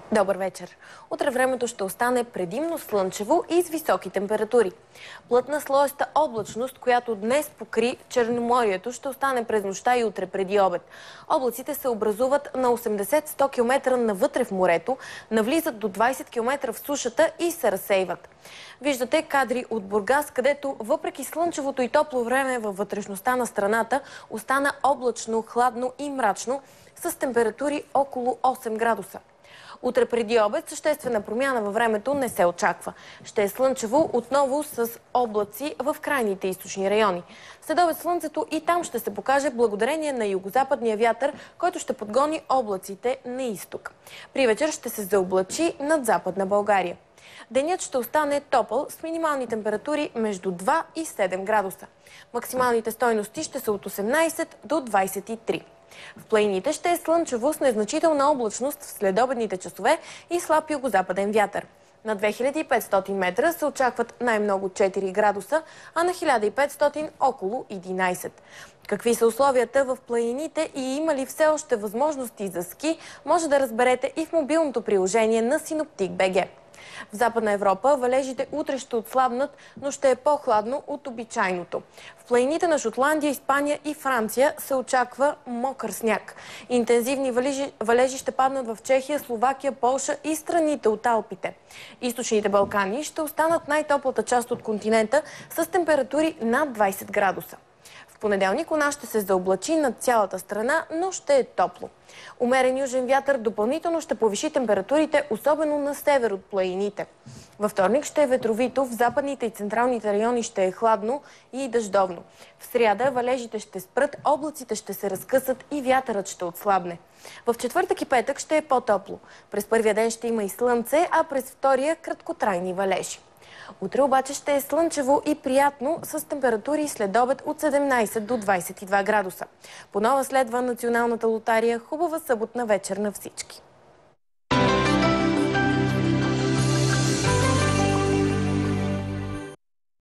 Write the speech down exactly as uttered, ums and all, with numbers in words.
Добър вечер! Утре времето ще остане предимно слънчево и с високи температури. Плътна слоеста облачност, която днес покри Черноморието, ще остане през нощта и утре преди обед. Облаците се образуват на осемдесет до сто километра навътре в морето, навлизат до двадесет километра в сушата и се разсейват. Виждате кадри от Бургас, където въпреки слънчевото и топло време във вътрешността на страната, остана облачно, хладно и мрачно с температури около осем градуса. Утре преди обед съществена промяна във времето не се очаква. Ще е слънчево отново с облаци в крайните източни райони. След обед слънцето и там ще се покаже благодарение на югозападния вятър, който ще подгони облаците на изток. При вечер ще се заоблачи над Западна България. Денят ще остане топъл с минимални температури между два и седем градуса. Максималните стойности ще са от осемнадесет до двадесет и три. В планините ще е слънчево с незначителна облачност в следобедните часове и слаб югозападен вятър. На две хиляди и петстотин метра се очакват най-много четири градуса, а на хиляда и петстотин около единадесет. Какви са условията в планините и има ли все още възможности за ски, може да разберете и в мобилното приложение на Синоптик БГ. В Западна Европа валежите утре ще отслабнат, но ще е по-хладно от обичайното. В планините на Шотландия, Испания и Франция се очаква мокър сняг. Интензивни валежи, валежи ще паднат в Чехия, Словакия, Полша и страните от Алпите. Източните Балкани ще останат най-топлата част от континента с температури над двадесет градуса. В понеделник у нас ще се заоблачи над цялата страна, но ще е топло. Умерен южен вятър допълнително ще повиши температурите, особено на север от планините. Във вторник ще е ветровито, в западните и централните райони ще е хладно и дъждовно. В сряда валежите ще спрат, облаците ще се разкъсат и вятърът ще отслабне. В четвъртък и петък ще е по-топло. През първия ден ще има и слънце, а през втория краткотрайни валежи. Утре обаче ще е слънчево и приятно с температури след обед от седемнадесет до двадесет и два градуса. По нова следва Националната лотария. Хубава съботна вечер на всички!